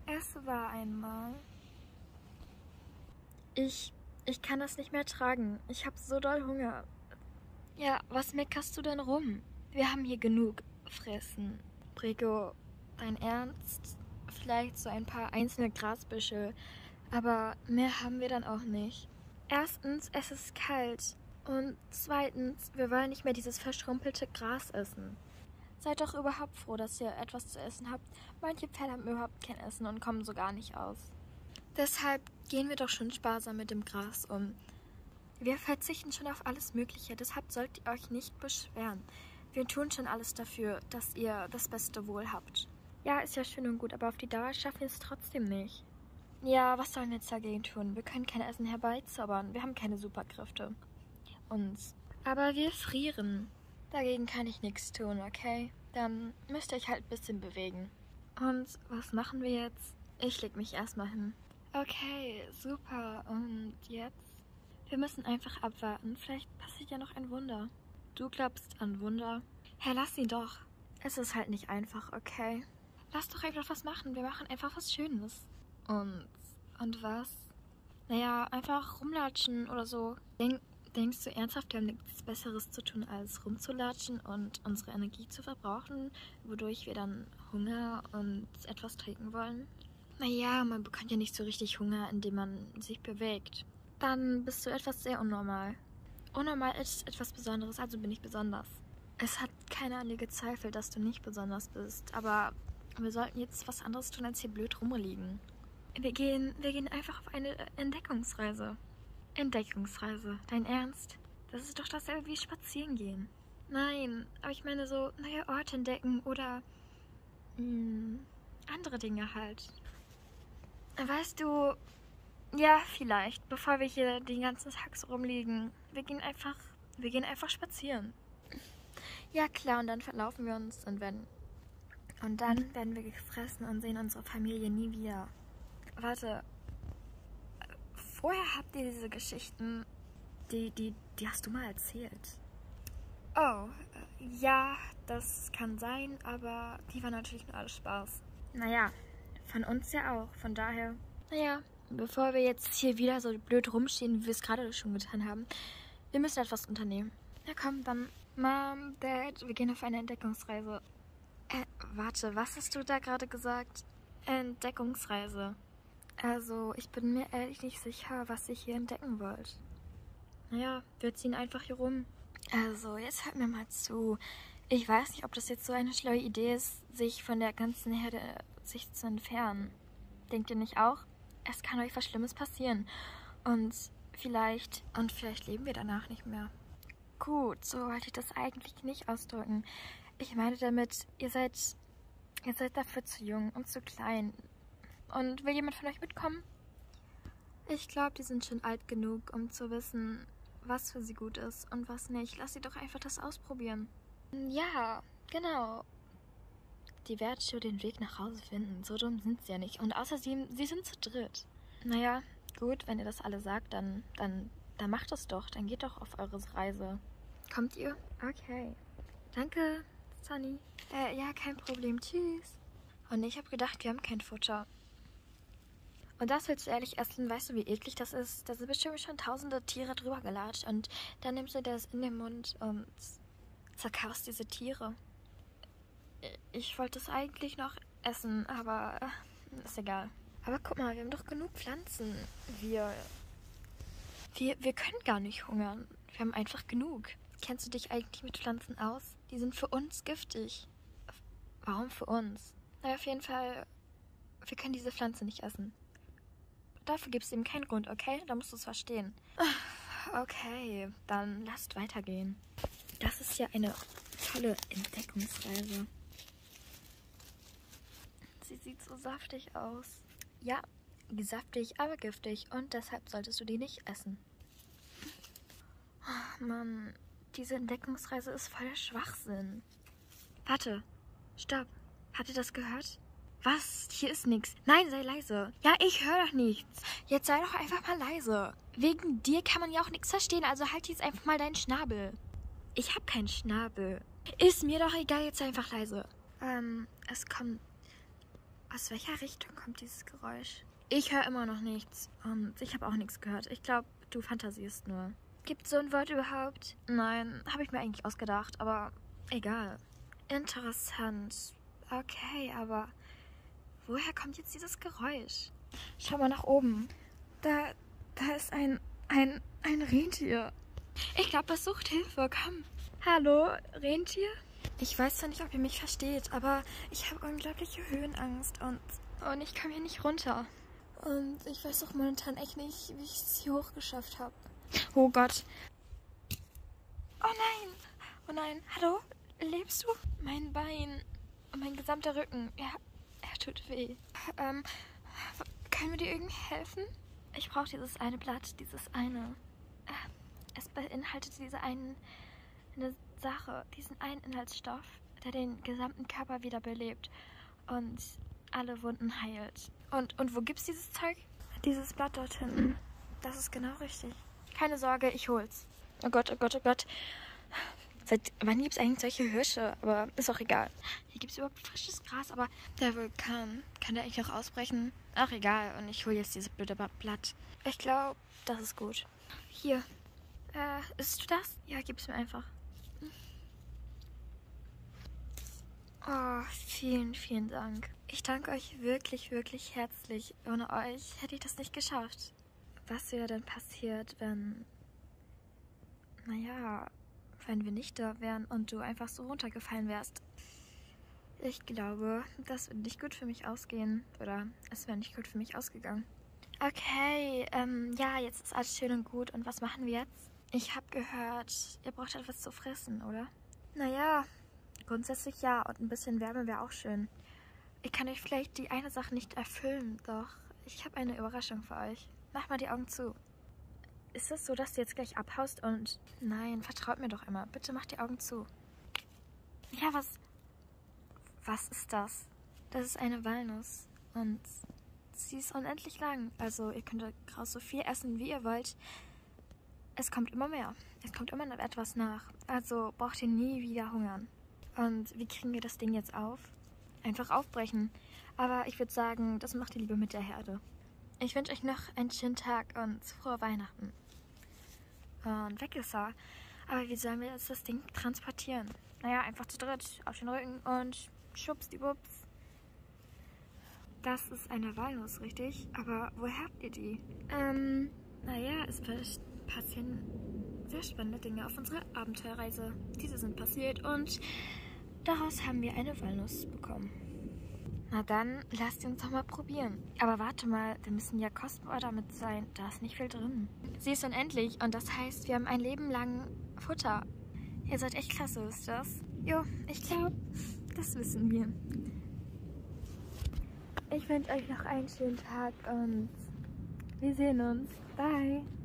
Es war einmal. Ich kann das nicht mehr tragen. Ich habe so doll Hunger. Ja, was meckerst du denn rum? Wir haben hier genug Fressen. Brico, dein Ernst? Vielleicht so ein paar einzelne Grasbüschel, aber mehr haben wir dann auch nicht. Erstens, es ist kalt. Und zweitens, wir wollen nicht mehr dieses verschrumpelte Gras essen. Seid doch überhaupt froh, dass ihr etwas zu essen habt. Manche Pferde haben überhaupt kein Essen und kommen so gar nicht aus. Deshalb gehen wir doch schon sparsam mit dem Gras um. Wir verzichten schon auf alles Mögliche, deshalb sollt ihr euch nicht beschweren. Wir tun schon alles dafür, dass ihr das beste Wohl habt. Ja, ist ja schön und gut, aber auf die Dauer schaffen wir es trotzdem nicht. Ja, was sollen wir jetzt dagegen tun? Wir können kein Essen herbeizaubern, wir haben keine Superkräfte. Aber wir frieren. Dagegen kann ich nichts tun, okay? Dann müsst ihr euch halt ein bisschen bewegen. Und was machen wir jetzt? Ich leg mich erstmal hin. Okay, super. Und jetzt? Wir müssen einfach abwarten. Vielleicht passiert ja noch ein Wunder. Du glaubst an Wunder? Hey, lass ihn doch. Es ist halt nicht einfach, okay? Lass doch einfach was machen. Wir machen einfach was Schönes. Und was? Naja, einfach rumlatschen oder so. Denkst du ernsthaft, wir haben nichts Besseres zu tun, als rumzulatschen und unsere Energie zu verbrauchen, wodurch wir dann Hunger und etwas trinken wollen? Naja, man bekommt ja nicht so richtig Hunger, indem man sich bewegt. Dann bist du etwas sehr unnormal. Unnormal ist etwas Besonderes, also bin ich besonders. Es hat keiner an dir gezweifelt, dass du nicht besonders bist, aber wir sollten jetzt was anderes tun, als hier blöd rumliegen. Wir gehen einfach auf eine Entdeckungsreise. Entdeckungsreise, dein Ernst? Das ist doch dasselbe wie spazieren gehen. Nein, aber ich meine so neue Orte entdecken oder andere Dinge halt. Weißt du, ja, vielleicht, bevor wir hier den ganzen Tag so rumliegen, wir gehen einfach spazieren. Ja klar, und dann verlaufen wir uns und dann werden wir gefressen und sehen unsere Familie nie wieder. Warte, vorher habt ihr diese Geschichten, die hast du mal erzählt. Oh, ja, das kann sein, aber die war natürlich nur alles Spaß. Naja, von uns ja auch, von daher. Naja, bevor wir jetzt hier wieder so blöd rumstehen, wie wir es gerade schon getan haben, wir müssen etwas unternehmen. Na komm, dann, Mom, Dad, wir gehen auf eine Entdeckungsreise. Warte, was hast du da gerade gesagt? Entdeckungsreise. Also, ich bin mir ehrlich nicht sicher, was ihr hier entdecken wollt. Naja, wir ziehen einfach hier rum. Also, jetzt hört mir mal zu. Ich weiß nicht, ob das jetzt so eine schlaue Idee ist, sich von der ganzen Herde sich zu entfernen. Denkt ihr nicht auch? Es kann euch was Schlimmes passieren. Und vielleicht leben wir danach nicht mehr. Gut, so wollte ich das eigentlich nicht ausdrücken. Ich meine damit, ihr seid dafür zu jung und zu klein. Und will jemand von euch mitkommen? Ich glaube, die sind schon alt genug, um zu wissen, was für sie gut ist und was nicht. Lass sie doch einfach das ausprobieren. Ja, genau. Die werden schon den Weg nach Hause finden. So dumm sind sie ja nicht. Und außerdem, sie sind zu dritt. Naja, gut, wenn ihr das alle sagt, dann macht es doch. Dann geht doch auf eure Reise. Kommt ihr? Okay. Danke, Sunny. Ja, kein Problem. Tschüss. Und ich habe gedacht, wir haben kein Futter. Und das willst du ehrlich essen? Weißt du, wie eklig das ist? Da sind bestimmt schon tausende Tiere drüber gelatscht. Und dann nimmst du das in den Mund und zerkaust diese Tiere. Ich wollte es eigentlich noch essen, aber ist egal. Aber guck mal, wir haben doch genug Pflanzen. Wir können gar nicht hungern. Wir haben einfach genug. Kennst du dich eigentlich mit Pflanzen aus? Die sind für uns giftig. Warum für uns? Naja, auf jeden Fall, wir können diese Pflanze nicht essen. Dafür gibt es eben keinen Grund, okay? Da musst du es verstehen. Okay, dann lasst weitergehen. Das ist ja eine tolle Entdeckungsreise. Sie sieht so saftig aus. Ja, saftig, aber giftig. Und deshalb solltest du die nicht essen. Oh, Mann, diese Entdeckungsreise ist voller Schwachsinn. Warte, stopp. Habt ihr das gehört? Was? Hier ist nichts. Nein, sei leise. Ja, ich höre doch nichts. Jetzt sei doch einfach mal leise. Wegen dir kann man ja auch nichts verstehen, also halt jetzt einfach mal deinen Schnabel. Ich hab keinen Schnabel. Ist mir doch egal, jetzt sei einfach leise. Es kommt Aus welcher Richtung kommt dieses Geräusch? Ich höre immer noch nichts und ich habe auch nichts gehört. Ich glaube, du fantasierst nur. Gibt so ein Wort überhaupt? Nein, habe ich mir eigentlich ausgedacht, aber egal. Interessant. Okay, aber woher kommt jetzt dieses Geräusch? Schau mal nach oben. Da ist ein Rentier. Ich glaube, es sucht Hilfe. Komm. Hallo, Rentier? Ich weiß zwar nicht, ob ihr mich versteht, aber ich habe unglaubliche Höhenangst und ich komme hier nicht runter. Und ich weiß auch momentan echt nicht, wie ich es hier hochgeschafft habe. Oh Gott. Oh nein. Oh nein. Hallo? Lebst du? Mein Bein und mein gesamter Rücken. Er tut weh. Können wir dir irgendwie helfen? Ich brauche dieses eine Blatt, dieses eine. Es beinhaltet eine Sache, diesen einen Inhaltsstoff, der den gesamten Körper wiederbelebt und alle Wunden heilt. Und wo gibt's dieses Zeug? Dieses Blatt dort hinten. Das ist genau richtig. Keine Sorge, ich hol's. Oh Gott, oh Gott, oh Gott. Seit wann gibt's eigentlich solche Hirsche? Aber ist auch egal. Hier gibt's überhaupt frisches Gras, aber der Vulkan, kann der eigentlich auch ausbrechen? Ach, egal. Und ich hole jetzt dieses blöde Blatt. Ich glaube, das ist gut. Hier. Isst du das? Ja, gib's mir einfach. Oh, vielen, vielen Dank. Ich danke euch wirklich, wirklich herzlich. Ohne euch hätte ich das nicht geschafft. Was wäre denn passiert, wenn wir nicht da wären und du einfach so runtergefallen wärst? Ich glaube, das würde nicht gut für mich ausgehen. Oder es wäre nicht gut für mich ausgegangen. Okay, jetzt ist alles schön und gut. Und was machen wir jetzt? Ich habe gehört, ihr braucht etwas zu fressen, oder? Grundsätzlich ja. Und ein bisschen Wärme wäre auch schön. Ich kann euch vielleicht die eine Sache nicht erfüllen, doch ich habe eine Überraschung für euch. Mach mal die Augen zu. Ist es so, dass du jetzt gleich abhaust und... Nein, vertraut mir doch immer. Bitte macht die Augen zu. Ja, was ist das? Das ist eine Walnuss. Und sie ist unendlich lang. Also ihr könnt daraus so viel essen, wie ihr wollt. Es kommt immer mehr. Es kommt immer noch etwas nach. Also braucht ihr nie wieder hungern. Und wie kriegen wir das Ding jetzt auf? Einfach aufbrechen. Aber ich würde sagen, das macht ihr lieber mit der Herde. Ich wünsche euch noch einen schönen Tag und frohe Weihnachten. Und weg ist er. Aber wie sollen wir jetzt das Ding transportieren? Einfach zu dritt auf den Rücken und schwuppsdiwupps. Das ist eine Walnuss, richtig? Aber woher habt ihr die? Es passieren sehr spannende Dinge auf unserer Abenteuerreise. Diese sind passiert und daraus haben wir eine Walnuss bekommen. Na dann, lasst uns doch mal probieren. Aber warte mal, wir müssen ja kostbar damit sein. Da ist nicht viel drin. Sie ist unendlich und das heißt, wir haben ein Leben lang Futter. Ihr seid echt klasse, wisst ihr das? Jo, ich glaube, das wissen wir. Ich wünsche euch noch einen schönen Tag und wir sehen uns. Bye.